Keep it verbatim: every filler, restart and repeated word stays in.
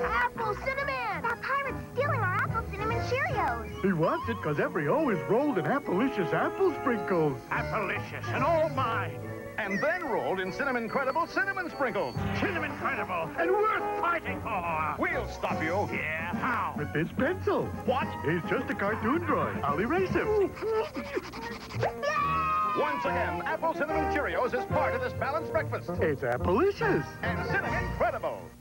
Apple Cinnamon! That pirate's stealing our Apple Cinnamon Cheerios. He wants it because every O is rolled in Appalicious apple sprinkles. Appalicious and all mine. And then rolled in Cinnamon Credible cinnamon sprinkles. Cinnamon Credible and worth fighting for. We'll stop you. Yeah, how? With this pencil. What? He's just a cartoon droid. I'll erase him. Once again, Apple Cinnamon Cheerios is part of this balanced breakfast. It's Appalicious. And Cinnamon Credible.